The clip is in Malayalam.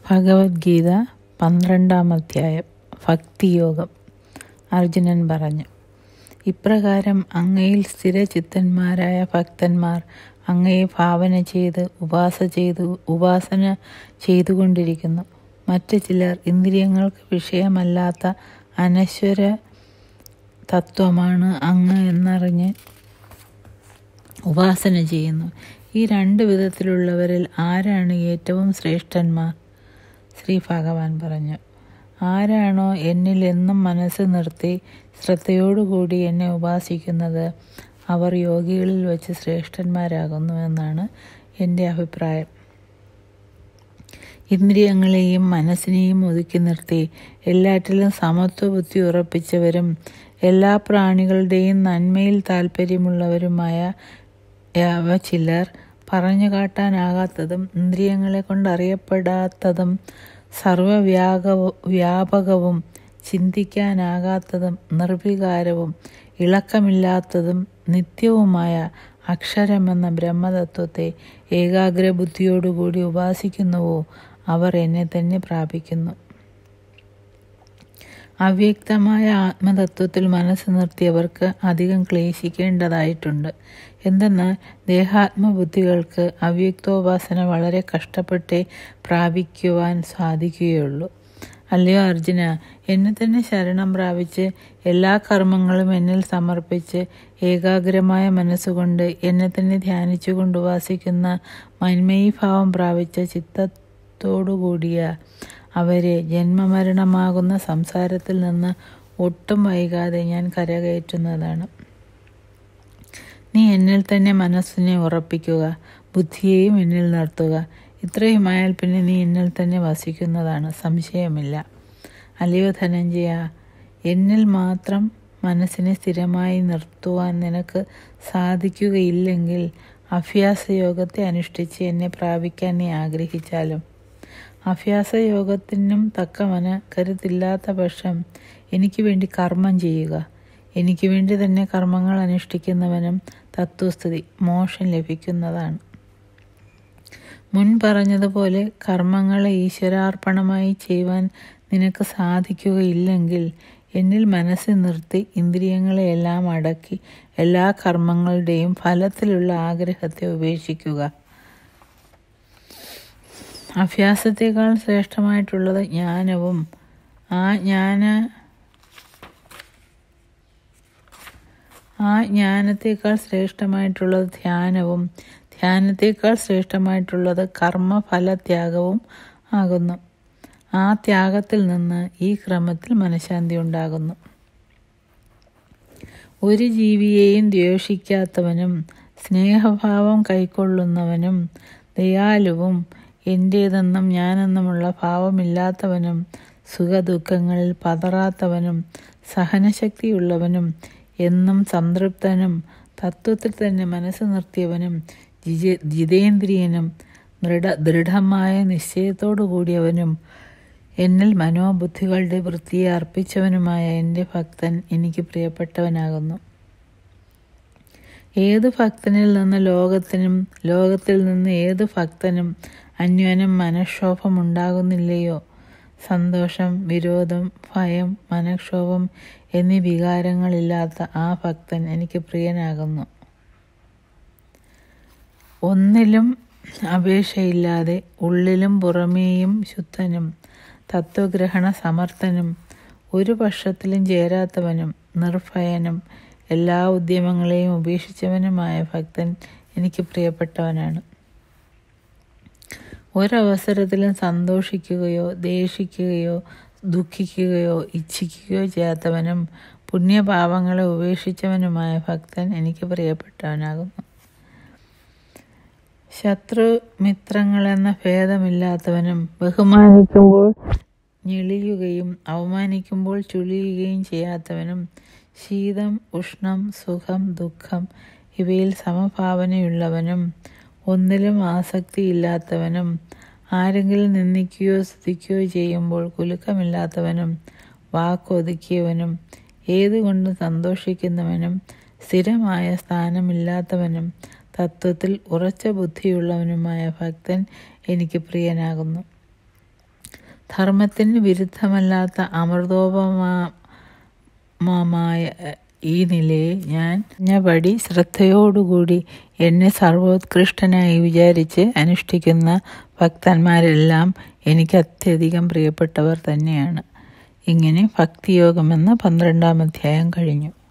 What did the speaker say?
ഭഗവത്ഗീത 12-ാം അധ്യായം. ഭക്തിയോഗം. അർജുനൻ പറഞ്ഞു, ഇപ്രകാരം അങ്ങയിൽ സ്ഥിരചിത്തന്മാരായ ഭക്തന്മാർ അങ്ങയെ ഭാവന ചെയ്ത് ഉപാസന ചെയ്തുകൊണ്ടിരിക്കുന്നു. മറ്റു ചിലർ ഇന്ദ്രിയങ്ങൾക്ക് വിഷയമല്ലാത്ത അനശ്വര തത്വമാണ് അങ്ങ് എന്നറിഞ്ഞ് ഉപാസന ചെയ്യുന്നു. ഈ രണ്ട് വിധത്തിലുള്ളവരിൽ ആരാണ് ഏറ്റവും ശ്രേഷ്ഠന്മാർ? ശ്രീ ഭഗവാൻ പറഞ്ഞു, ആരാണോ എന്നിൽ എന്നും മനസ്സ് നിർത്തി ശ്രദ്ധയോടുകൂടി എന്നെ ഉപാസിക്കുന്നത് അവർ യോഗികളിൽ വച്ച് ശ്രേഷ്ഠന്മാരാകുന്നുവെന്നാണ് എൻ്റെ അഭിപ്രായം. ഇന്ദ്രിയങ്ങളെയും മനസ്സിനെയും ഒതുക്കി നിർത്തി എല്ലാറ്റിലും സമത്വ ബുദ്ധി ഉറപ്പിച്ചവരും എല്ലാ പ്രാണികളുടെയും നന്മയിൽ താല്പര്യമുള്ളവരുമായ ചിലർ പറഞ്ഞു കാട്ടാനാകാത്തതും ഇന്ദ്രിയങ്ങളെ കൊണ്ടറിയപ്പെടാത്തതും സർവവ്യാപകവും ചിന്തിക്കാനാകാത്തതും നിർവികാരവും ഇളക്കമില്ലാത്തതും നിത്യവുമായ അക്ഷരമെന്ന ബ്രഹ്മതത്വത്തെ ഏകാഗ്രബുദ്ധിയോടുകൂടി ഉപാസിക്കുന്നുവോ അവർ എന്നെ തന്നെ പ്രാപിക്കുന്നു. അവ്യക്തമായ ആത്മതത്വത്തിൽ മനസ്സ് നിർത്തിയവർക്ക് അധികം ക്ലേശിക്കേണ്ടതായിട്ടുണ്ട്. എന്തെന്നാൽ ദേഹാത്മബുദ്ധികൾക്ക് അവ്യക്തോപാസന വളരെ കഷ്ടപ്പെട്ടേ പ്രാപിക്കുവാൻ സാധിക്കുകയുള്ളൂ. അല്ലയോ അർജുന, എന്നെ തന്നെ ശരണം പ്രാപിച്ച് എല്ലാ കർമ്മങ്ങളും എന്നിൽ സമർപ്പിച്ച് ഏകാഗ്രമായ മനസ്സുകൊണ്ട് എന്നെ തന്നെ ധ്യാനിച്ചുകൊണ്ട് ഉപാസിക്കുന്ന മന്മയീഭാവം പ്രാപിച്ച ചിത്തത്തോടുകൂടിയ അവരെ ജന്മമരണമാകുന്ന സംസാരത്തിൽ നിന്ന് ഒട്ടും വൈകാതെ ഞാൻ കരകയറ്റുന്നതാണ്. നീ എന്നിൽ തന്നെ മനസ്സിനെ ഉറപ്പിക്കുക, ബുദ്ധിയെയും എന്നിൽ നിർത്തുക. ഇത്രയുമായാൽ പിന്നെ നീ എന്നിൽ തന്നെ വസിക്കുന്നതാണ്, സംശയമില്ല. അല്ലയോ ധനഞ്ജയ, എന്നിൽ മാത്രം മനസ്സിനെ സ്ഥിരമായി നിർത്തുവാൻ നിനക്ക് സാധിക്കുകയില്ലെങ്കിൽ അഭ്യാസയോഗത്തെ അനുഷ്ഠിച്ച് എന്നെ പ്രാപിക്കാൻ നീ ആഗ്രഹിച്ചാലും അഭ്യാസയോഗത്തിനും തക്ക മനക്കരുത്തില്ലാത്ത പക്ഷം എനിക്ക് വേണ്ടി കർമ്മം ചെയ്യുക. എനിക്ക് വേണ്ടി തന്നെ കർമ്മങ്ങൾ അനുഷ്ഠിക്കുന്നവനും തത്വസ്ഥിതി മോക്ഷം ലഭിക്കുന്നതാണ്. മുൻ പറഞ്ഞതുപോലെ കർമ്മങ്ങളെ ഈശ്വരാർപ്പണമായി ചെയ്യുവാൻ നിനക്ക് സാധിക്കുകയില്ലെങ്കിൽ എന്നിൽ മനസ്സ് നിർത്തി ഇന്ദ്രിയങ്ങളെയെല്ലാം അടക്കി എല്ലാ കർമ്മങ്ങളുടെയും ഫലത്തിലുള്ള ആഗ്രഹത്തെ ഉപേക്ഷിക്കുക. അഭ്യാസത്തേക്കാൾ ശ്രേഷ്ഠമായിട്ടുള്ളത് ജ്ഞാനവും ജ്ഞാനത്തേക്കാൾ ശ്രേഷ്ഠമായിട്ടുള്ളത് ധ്യാനവും ധ്യാനത്തേക്കാൾ ശ്രേഷ്ഠമായിട്ടുള്ളത് കർമ്മഫലത്യാഗവും ആകുന്നു. ആ ത്യാഗത്തിൽ നിന്ന് ഈ ക്രമത്തിൽ മനഃശാന്തി ഉണ്ടാകുന്നു. ഒരു ജീവിയെയും ദ്വേഷിക്കാത്തവനും സ്നേഹഭാവം കൈക്കൊള്ളുന്നവനും ദയാലുവും എൻ്റേതെന്നും ഞാനെന്നുമുള്ള ഭാവമില്ലാത്തവനും സുഖദുഃഖങ്ങളിൽ പതറാത്തവനും സഹനശക്തിയുള്ളവനും എന്നും സംതൃപ്തനും തത്വത്തിൽ തന്നെ മനസ്സ് നിർത്തിയവനും ജിതേന്ദ്രിയനും ദൃഢമായ നിശ്ചയത്തോടു കൂടിയവനും എന്നിൽ മനോബുദ്ധികളുടെ വൃത്തിയെ അർപ്പിച്ചവനുമായ എൻ്റെ ഭക്തൻ എനിക്ക് പ്രിയപ്പെട്ടവനാകുന്നു. ഏതു ഭക്തനിൽ നിന്ന് ലോകത്തിൽ നിന്ന് ഏതു ഭക്തനും അന്യോന്യം മനഃക്ഷോഭമുണ്ടാകുന്നില്ലയോ? സന്തോഷം, വിരോധം, ഭയം, മനഃക്ഷോഭം എന്നീ വികാരങ്ങളില്ലാത്ത ആ ഭക്തൻ എനിക്ക് പ്രിയനാകുന്നു. ഒന്നിലും അപേക്ഷയില്ലാതെ ഉള്ളിലും പുറമേയും ശുദ്ധനും തത്വഗ്രഹണ സമർത്ഥനും ഒരു പക്ഷത്തിലും ചേരാത്തവനും നിർഭയനും എല്ലാ ഉദ്യമങ്ങളെയും ഉപേക്ഷിച്ചവനുമായ ഭക്തൻ എനിക്ക് പ്രിയപ്പെട്ടവനാണ്. ഒരവസരത്തിലും സന്തോഷിക്കുകയോ ദേഷിക്കുകയോ ദുഃഖിക്കുകയോ ഇച്ഛിക്കുകയോ ചെയ്യാത്തവനും പുണ്യപാപങ്ങളെ ഉപേക്ഷിച്ചവനുമായ ഭക്തൻ എനിക്ക് പ്രിയപ്പെട്ടവനാകുന്നു. ശത്രുമിത്രങ്ങളെന്ന ഭേദമില്ലാത്തവനും ബഹുമാനിക്കുമ്പോൾ ഞെളിയുകയും അവമാനിക്കുമ്പോൾ ചുളിയുകയും ചെയ്യാത്തവനും ശീതം, ഉഷ്ണം, സുഖം, ദുഃഖം ഇവയിൽ സമഭാവനയുള്ളവനും ഒന്നിലും ആസക്തിയില്ലാത്തവനും ആരെങ്കിലും നിന്ദിക്കുകയോ സ്തുതിക്കുകയോ ചെയ്യുമ്പോൾ കുലുക്കമില്ലാത്തവനും വാക്കൊതുക്കിയവനും ഏതുകൊണ്ടും സന്തോഷിക്കുന്നവനും സ്ഥിരമായ സ്ഥാനമില്ലാത്തവനും തത്വത്തിൽ ഉറച്ച ബുദ്ധിയുള്ളവനുമായ ഭക്തൻ എനിക്ക് പ്രിയനാകുന്നു. ധർമ്മത്തിന് വിരുദ്ധമല്ലാത്ത അമൃതോപമമായ ഈ നിലയെ ഞാൻ പടി ശ്രദ്ധയോടുകൂടി എന്നെ സർവോത്കൃഷ്ടനായി വിചാരിച്ച് അനുഷ്ഠിക്കുന്ന ഭക്തന്മാരെല്ലാം എനിക്ക് അത്യധികം പ്രിയപ്പെട്ടവർ തന്നെയാണ്. ഇങ്ങനെ ഭക്തിയോഗം എന്ന 12-ാം അധ്യായം കഴിഞ്ഞു.